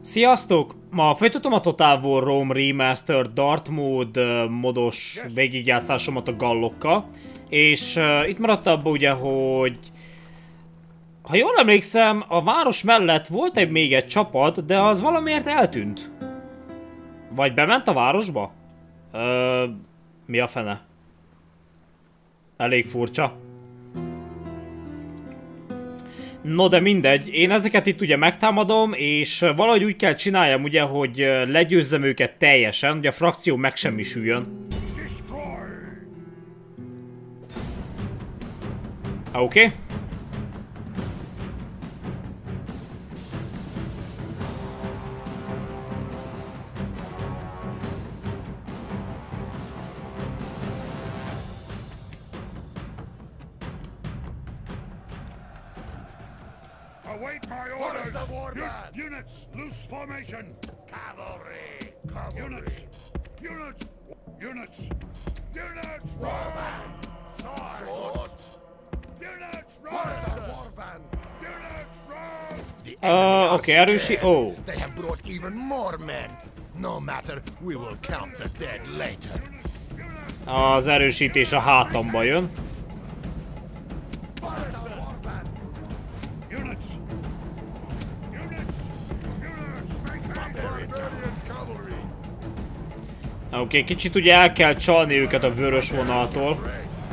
Sziasztok! Ma folytatom a Total War Rome Remastered Dark Mode modos végigjátszásomat a gallokkal. És itt maradt abban ugye, hogy... Ha jól emlékszem, a város mellett volt még egy csapat, de az valamiért eltűnt. Vagy bement a városba? Mi a fene? Elég furcsa. No de mindegy, én ezeket itt ugye megtámadom, és valahogy úgy kell csináljam ugye, hogy legyőzzem őket teljesen, hogy a frakció megsemmisüljön. Oké. Await my orders! Units, loose formation! Cavalry! Units! Units! Units! Units! Warband! Sword! Units! Warband! Units! Oké, erősi... Oh. They have brought even more men. No matter, we will count the dead later. Az erősítés a hátamba jön. Oké, kicsit ugye el kell csalni őket a vörös vonaltól.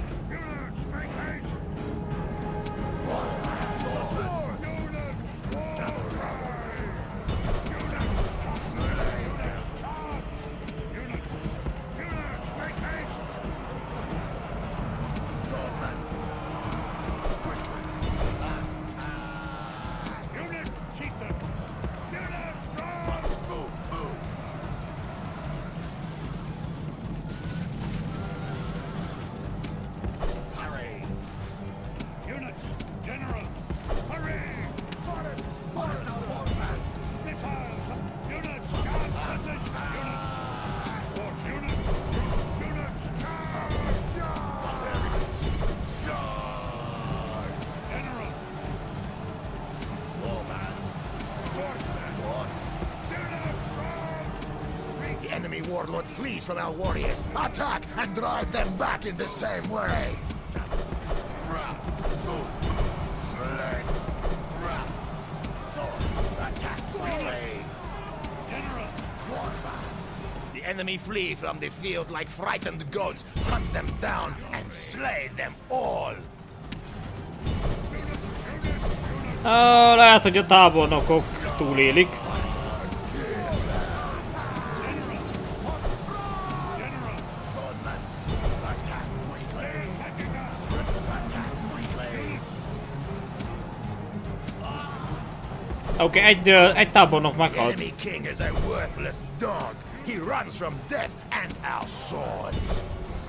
Enemy warlord flees from our warriors. Attack and drive them back in the same way. The enemy flee from the field like frightened goats. Hunt them down and slay them all. Lehet, hogy a tábornokok túlélik. Oké, egy tábornok meghalt. Enemy king is a worthless dog. He runs from death and our swords.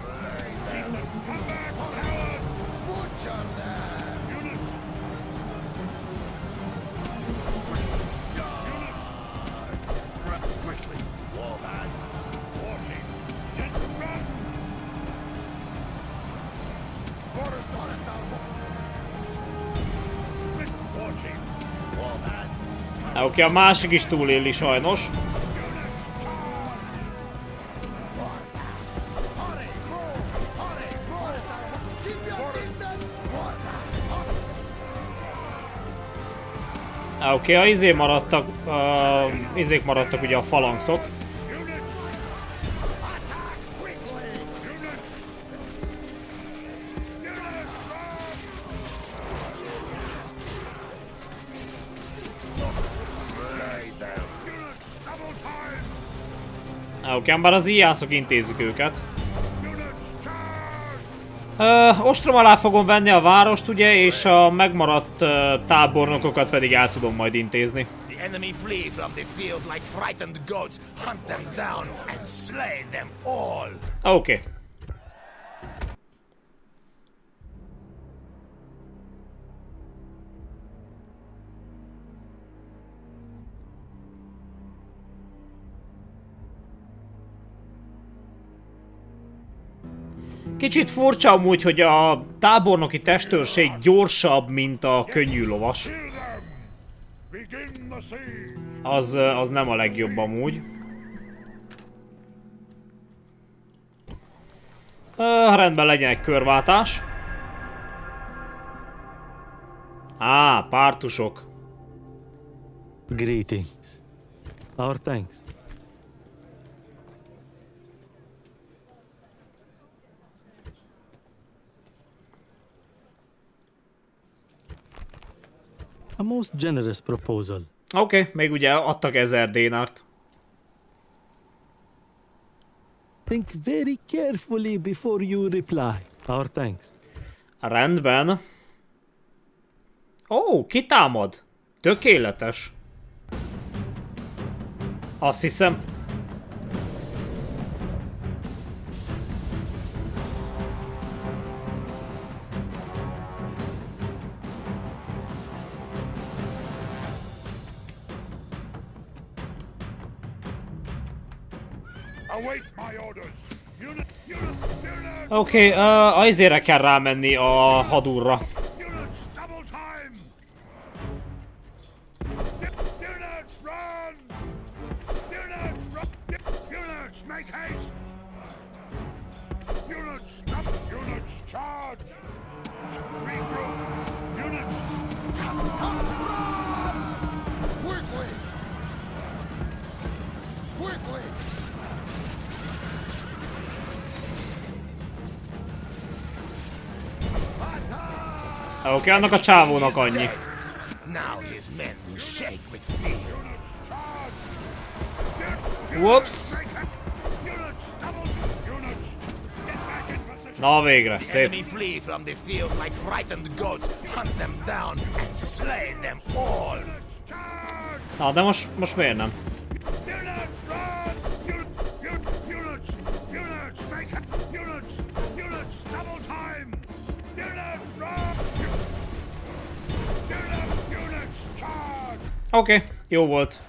Oké, a másik is túléli sajnos. Oké, a izé maradtak, izék maradtak ugye a falanxok. Oké, bár az íjászok intézik őket. Ostrom alá fogom venni a várost, ugye, és a megmaradt tábornokokat pedig el tudom majd intézni. The enemy flee from the field like frightened goats. Hunt them down and slay them all. Oké. Kicsit furcsa amúgy, hogy a tábornoki testőrség gyorsabb, mint a könnyű lovas. Begin the siege. Az nem a legjobb amúgy. Rendben, legyen egy körváltás. Pártusok. Greetings. Our thanks. A most generous proposal. Oké, még ugye adtak 1000 dénárt. Think very carefully before you reply. Our thanks. Rendben. Ki támad? Tökéletes. Azt hiszem. Await my orders. Units, Oké, azért kell rámenni a hadúrra. units, double time. Units, run. Units, run. Units, make haste. Units, stop. Units, charge. Regroup. Units, quickly. Quickly. Oké, annak a csávónak annyi. Now his men will shake with fear. Whoops. Na végre, The szép. enemy flee from the field like frightened goats. Hunt them down and slay them all. Na, de most miért nem? Oké, jó volt.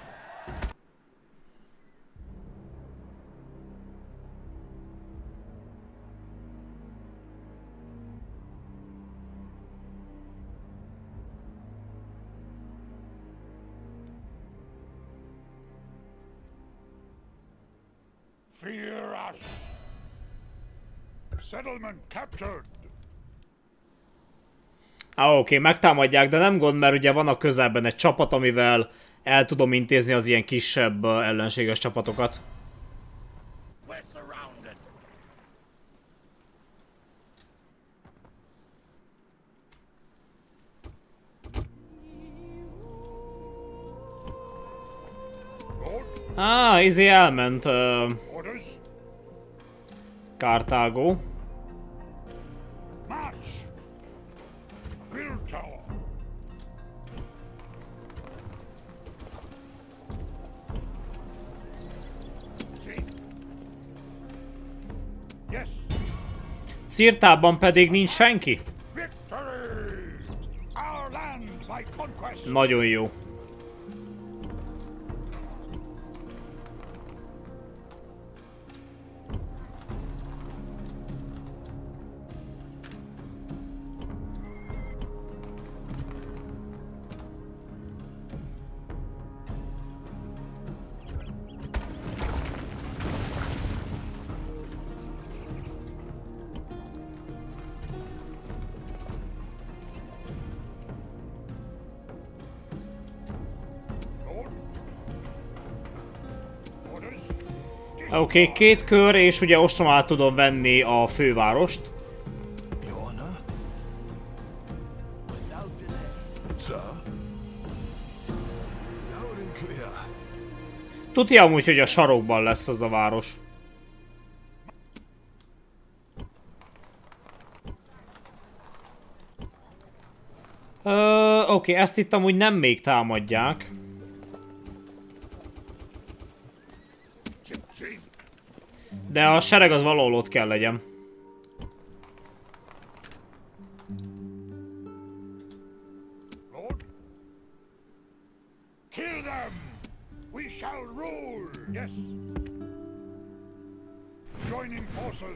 Fear us. Settlement captured. Oké, megtámadják, de nem gond, mert ugye van a közelben egy csapat, amivel el tudom intézni az ilyen kisebb ellenséges csapatokat. We're surrounded. Lord, Elment orders. Kartágó. March. Build tower. Yes. Cirtában pedig nincs senki. Victory! Our land by conquest. Nagyon jó. Lord. Orders. Oké, 2 kör, és ugye ostromát tudom venni a fővárost. Your honor? Without delay. Sir? Loud and clear. Tudja amúgy, hogy a sarokban lesz az a város. Oké, ezt itt amúgy nem még támadják. Chief. De a sereg az valahol ott kell legyen. Lord. Kill them. We shall rule. Yes. Joining forces.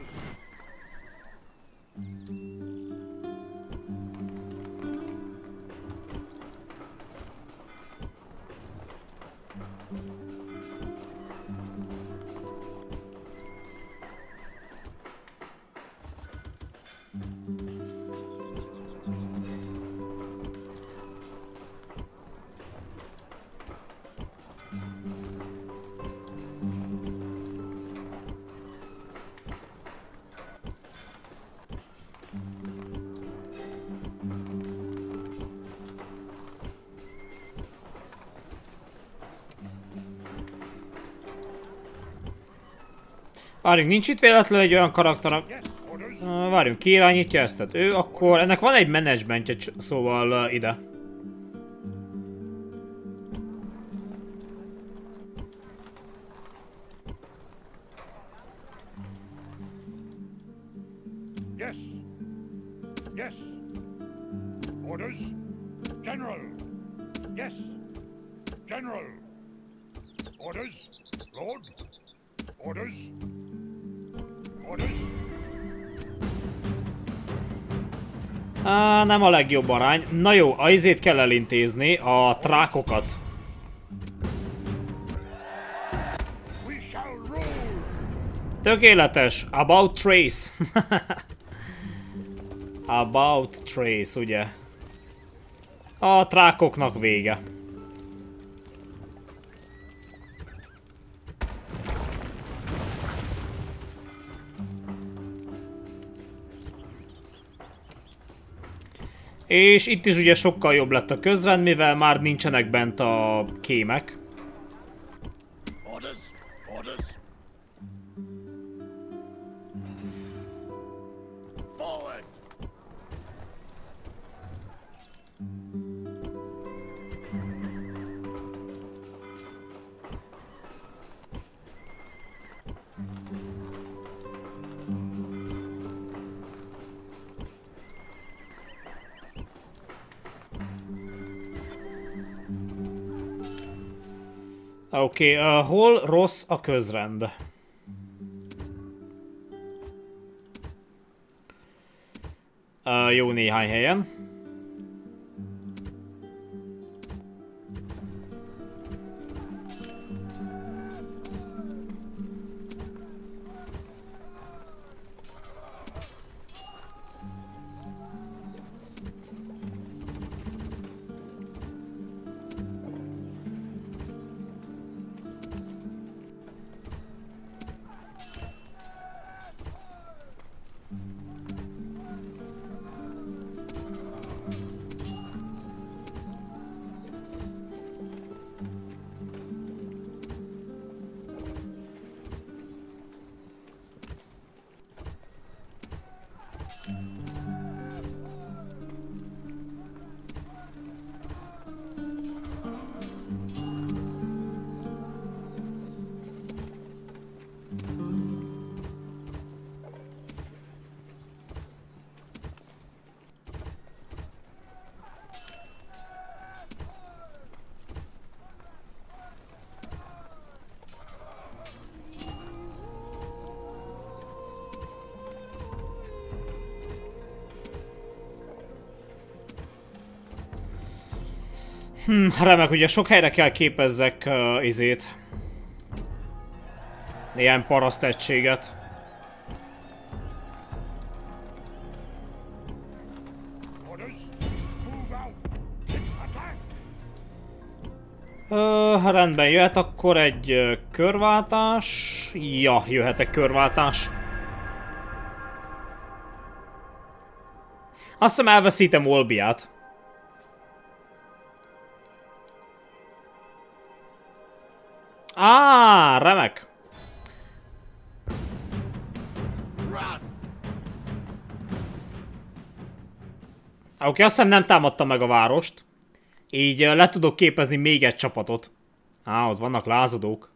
Várjunk, nincs itt véletlenül egy olyan karakter, Yes, orders. várjunk, ki irányítja ezt? Tehát ő akkor, ennek van egy menedzsmentje, szóval ide. Yes. Yes. Orders. General. Yes. General. Orders. Lord. Orders. Orders. Nem a legjobb arány. Na jó, a izét kell elintézni, a trákokat. We shall rule. Tökéletes. About Trace. About Trace, ugye? A trákoknak vége. És itt is ugye sokkal jobb lett a közrend, mivel már nincsenek bent a kémek. Orders. Orders. Forward. Oké, hol rossz a közrend? Jó néhány helyen. Remek, ugye sok helyre kell képezzek izét. Néhány paraszt egységet. Orders. Move out. Attack. Rendben, jöhet akkor egy körváltás. Ja, jöhet egy körváltás. Azt hiszem elveszítem Olbiát. Remek. Oké, azt hiszem nem támadta meg a várost. Így le tudok képezni még egy csapatot. Ott vannak lázadók.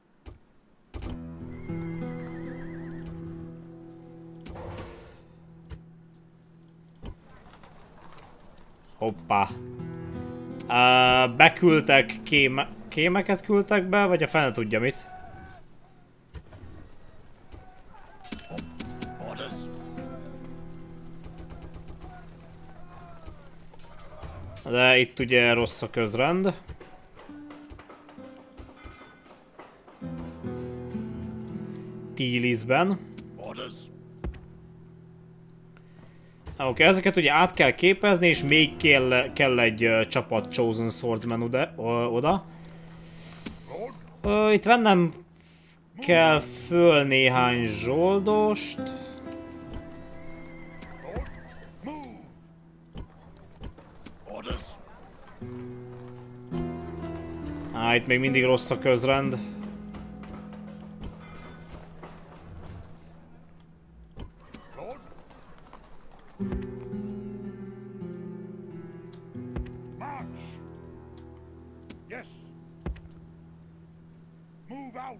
Hoppá. Beküldtek kémeket küldtek be, vagy a fene tudja mit? Orders. De itt ugye rossz a közrend. Tílisben. Orders. Oké, ezeket ugye át kell képezni, és még kell egy csapat Chosen Swordsman oda. Itt vennem kell föl néhány zsoldost. Orders. Itt még mindig rossz a közrend. Move out.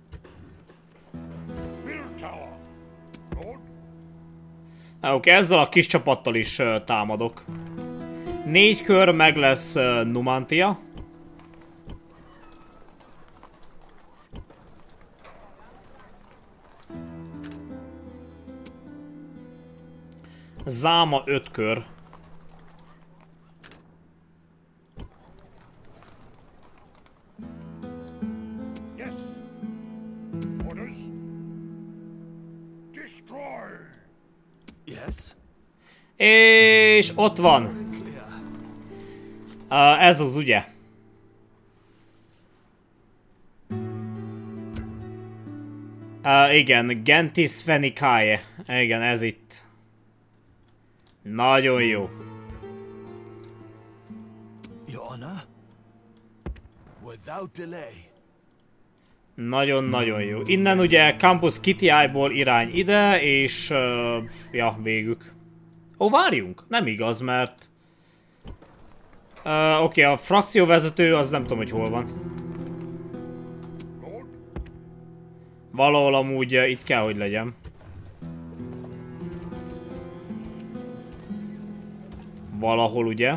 Build tower. Lord. Oké, ezzel a kis csapattal is támadok. 4 kör meg lesz Numantia. Záma 5 kör. Yes. Orders. Destroy. Yes? És ott van. Ez az ugye. Igen, Gentis Fenikae. Igen, ez itt. Nagyon jó. Your Honor? Without delay. Nagyon-nagyon jó. Innen ugye Campus Kitty-ból irány ide, és ja, végük. Ó, várjunk! Nem igaz, mert... Oké, a frakcióvezető az nem tudom, hogy hol van. Valahol amúgy itt kell, hogy legyen. Valahol, ugye?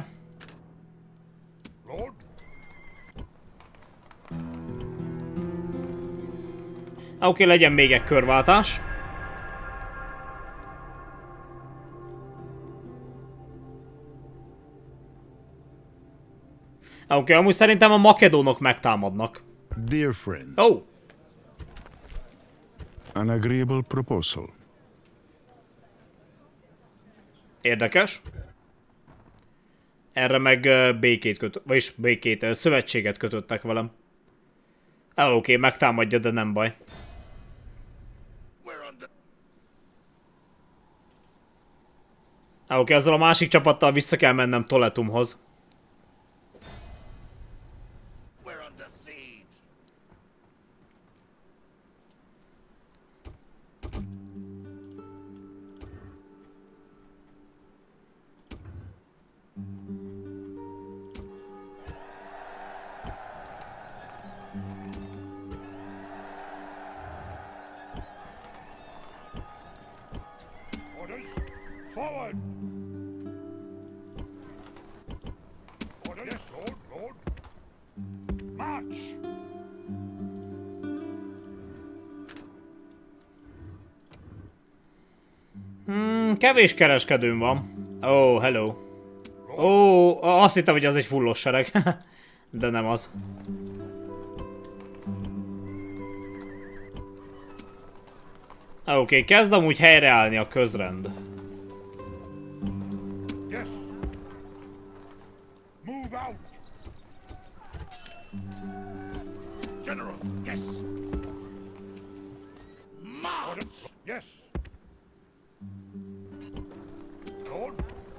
Oké, legyen még egy körváltás. Oké, amúgy szerintem a makedónok megtámadnak. Dear friend, Oh! an agreeable proposal. Érdekes. Erre meg békét kötött, vagyis békét, szövetséget kötöttek velem. Oké, megtámadja, de nem baj. Oké, ezzel a másik csapattal vissza kell mennem Toletumhoz. Forward! Order, yes, Lord, Lord. March! Kevés kereskedőm van. Oh, hello. Oh, azt hittem, hogy az egy fullos sereg. De nem az. Oké, kezd amúgy helyreállni a közrend. Yes. Move out. General, yes. Order. Yes. Lord.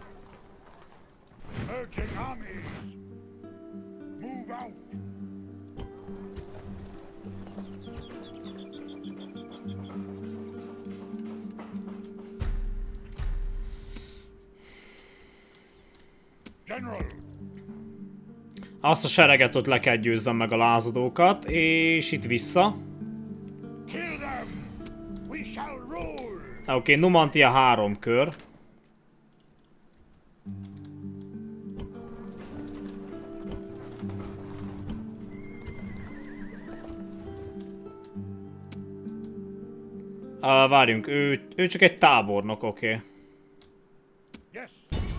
Merging armies. Move out. General. Azt a sereget ott le kell győzzem meg a lázadókat, és itt vissza. Kill them. We shall rule. Oké, Numantia 3 kör. Várjunk, ő csak egy tábornok, oké. Yes.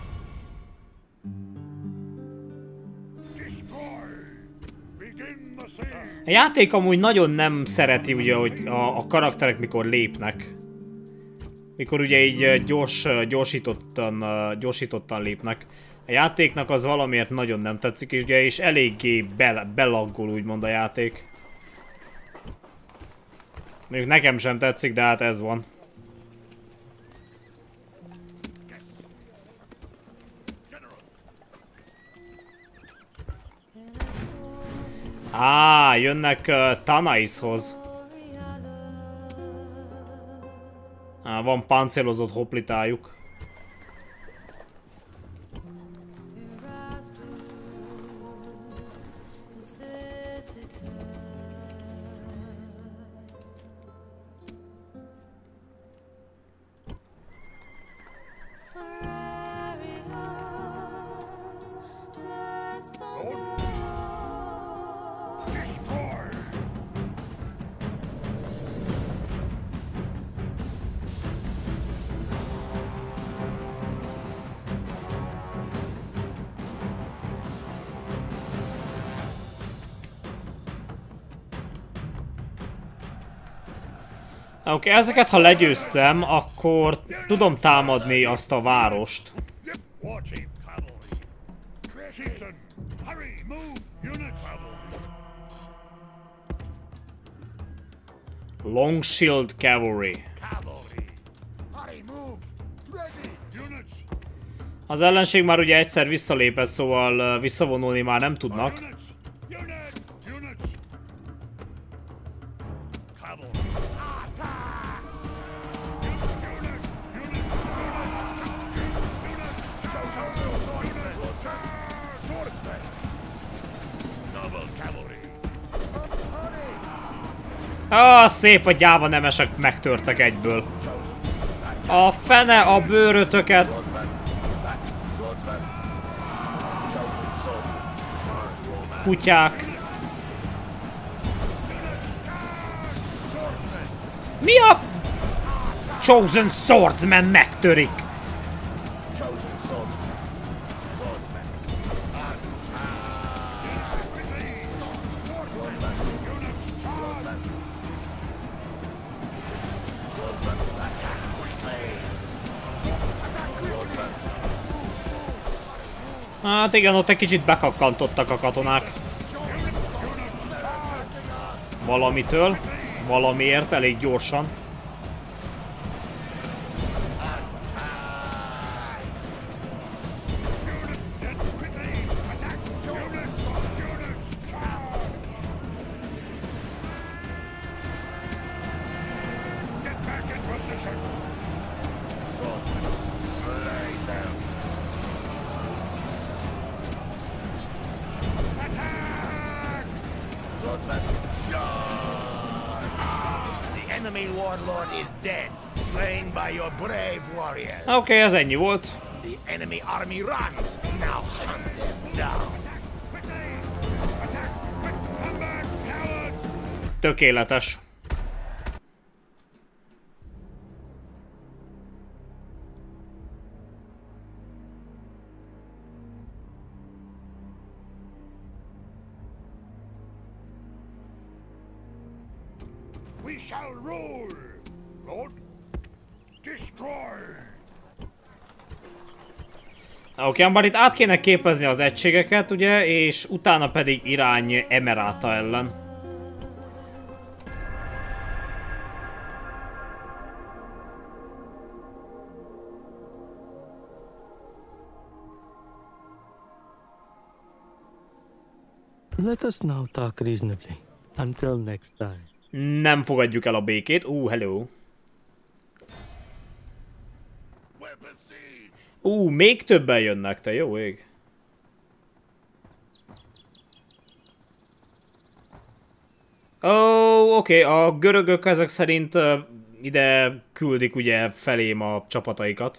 Destroy. Begin the siege. A játék amúgy nagyon nem szereti ugye, hogy a karakterek mikor lépnek. Mikor ugye így gyorsítottan lépnek. A játéknak az valamiért nagyon nem tetszik, és ugye és eléggé belaggol úgymond a játék. Mondjuk nekem sem tetszik, de hát ez van. Jönnek Tanaishoz. Van páncélozott hoplitájuk. Oké, ezeket ha legyőztem, akkor tudom támadni azt a várost. Warchief cavalry. Chieftain, hurry, move, units. Long Shield Cavalry. Cavalry. Hurry, move. Ready, units. Az ellenség már ugye egyszer visszalépett, szóval visszavonulni már nem tudnak. Units. Unit. Units. Cavalry. Swordsman. Noble cavalry. Ah, szép, a gyáva nemesek megtörtek egyből. A fene a bőrötöket. Kutyák. Mi a... Chosen Swordsman megtörik. Hát igen, ott egy kicsit bekakkantottak a katonák. Valamitől. Valamiért, elég gyorsan. The enemy warlord is dead, slain by your brave warriors. Oké, ez ennyi volt. The enemy army runs. Now hunt them down. Tökéletes. We shall rule, Lord. Destroy. Oké, bár itt át kéne képezni az egységeket, ugye, és utána pedig irány Emerata ellen. Let us now talk reasonably. Until next time. Nem fogadjuk el a békét. Hello. Még többen jönnek, te jó ég. Oké, a görögök ezek szerint ide küldik ugye felém a csapataikat.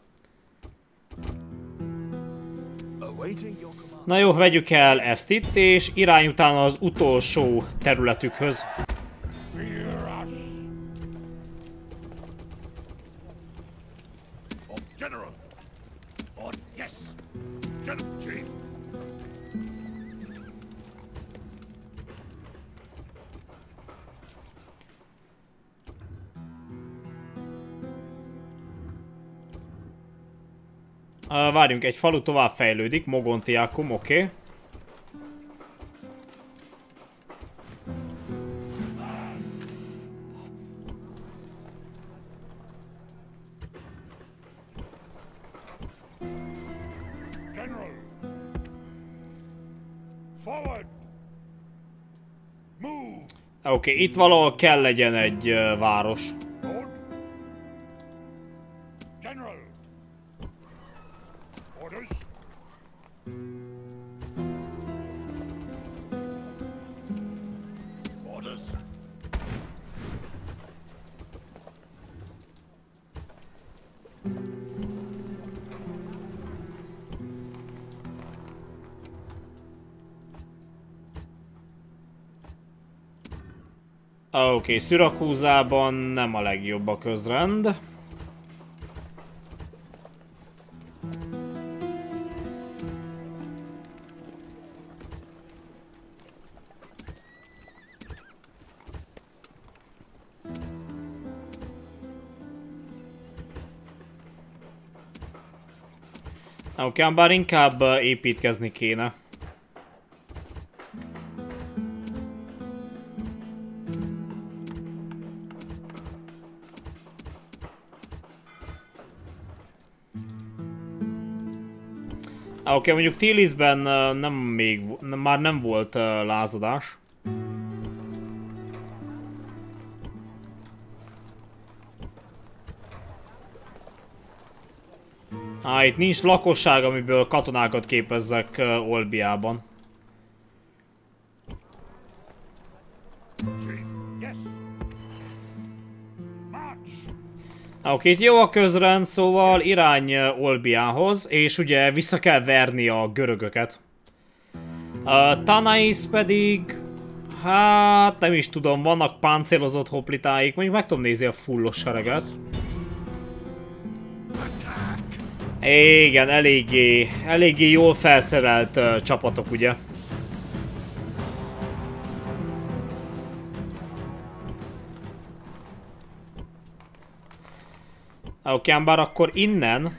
Na jó, vegyük el ezt itt, és irány utána az utolsó területükhöz. Fear us. Oh, General. Oh, yes. General Chief. Várjunk, egy falu tovább fejlődik, Mogontiacum, oké. General. Forward. Move. Oké, itt valahol kell legyen egy város. Lord. General. Orders. Orders. Oké, Szürakúzában nem a legjobb a közrend. Oké, bár inkább építkezni kéne. Oké, mondjuk Tilisben már nem volt lázadás. Itt nincs lakosság, amiből katonákat képezzek Olbiában. Oké, itt jó a közrend, szóval irány Olbiához, és ugye vissza kell verni a görögöket. Tanais pedig... Hát nem is tudom, vannak páncélozott hoplitáik, mondjuk meg tudom nézni a fullos sereget. Igen, eléggé jól felszerelt csapatok, ugye. Oké, bár akkor innen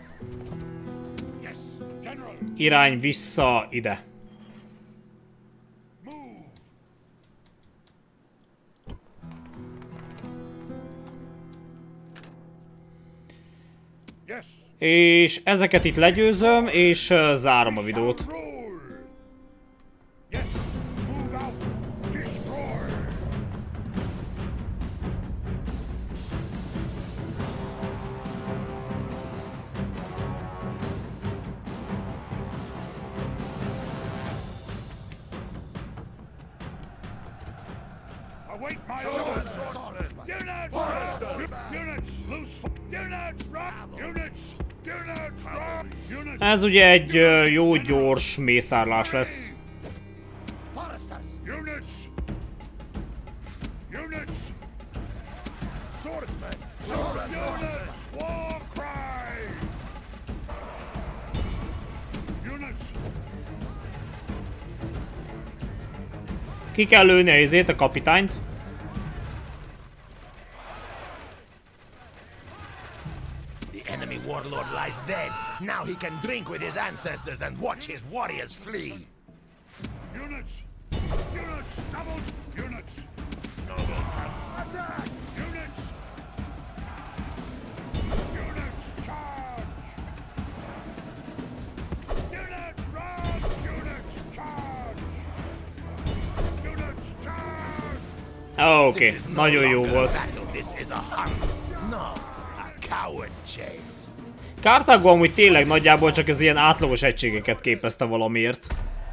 irány vissza ide. És ezeket itt legyőzöm, és zárom a videót. Ez ugye egy jó gyors mészárlás lesz. Ki kell lőni a izét, a kapitányt. The enemy warlord lies dead. Now he can drink with his ancestors and watch his warriors flee. Units! Units! Doubled! Units! Noble! Attack! Units! Units! Charge! Units! Run! Units! Charge! Units! Charge! Oké, nagyon jó volt. This is a hunt. No, a coward chase. Karthágó amúgy tényleg nagyjából csak az ilyen átlagos egységeket képezte valamiért.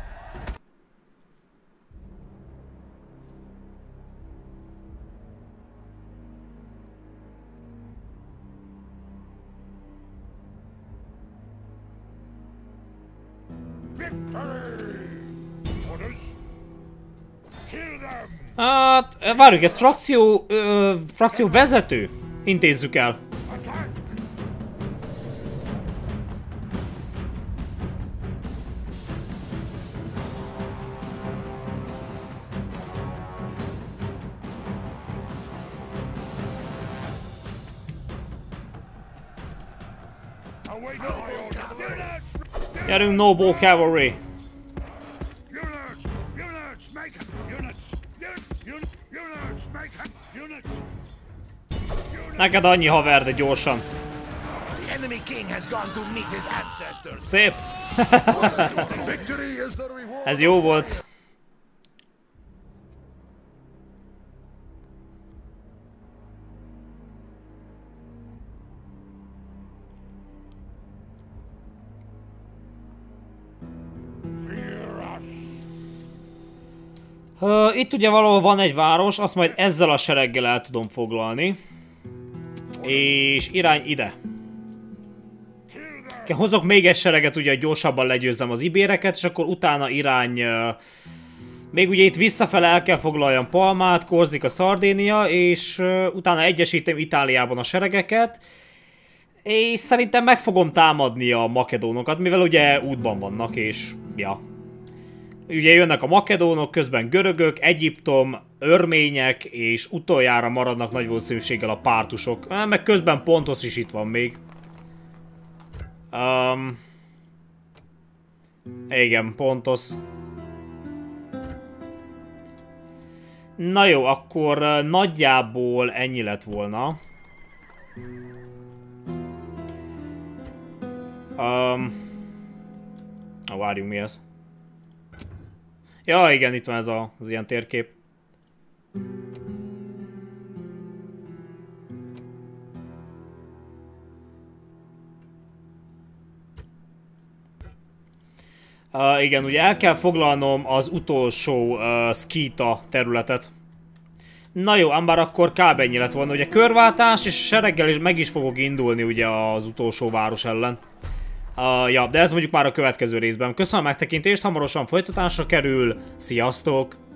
Hát, várjuk, ez frakció vezető? Intézzük el. Gyerünk, Noble Cavalry! Neked annyi haver, de gyorsan. Szép! Ez jó volt. Itt ugye valahol van egy város, azt majd ezzel a sereggel el tudom foglalni. És irány ide. Hozok még egy sereget, ugye gyorsabban legyőzzem az ibéreket, és akkor utána irány... még ugye itt visszafele el kell foglaljam Palmát, Korzika, Szardénia, és utána egyesítem Itáliában a seregeket. És szerintem meg fogom támadni a makedónokat, mivel ugye útban vannak, és ja. Ugye jönnek a makedónok, közben görögök, Egyiptom, örmények, és utoljára maradnak nagy valószínűséggel a pártusok. Meg közben Pontos is itt van még. Igen, pontos. Na jó, akkor nagyjából ennyi lett volna. Várjunk, mi ez? Ja, igen, itt van ez az ilyen térkép. Igen, ugye el kell foglalnom az utolsó Skeeta területet. Na jó, ám bár akkor kb. Ennyi lett volna. Ugye körváltás, és sereggel is meg is fogok indulni ugye az utolsó város ellen. Ja, de ez mondjuk már a következő részben. Köszönöm a megtekintést, hamarosan folytatásra kerül. Sziasztok!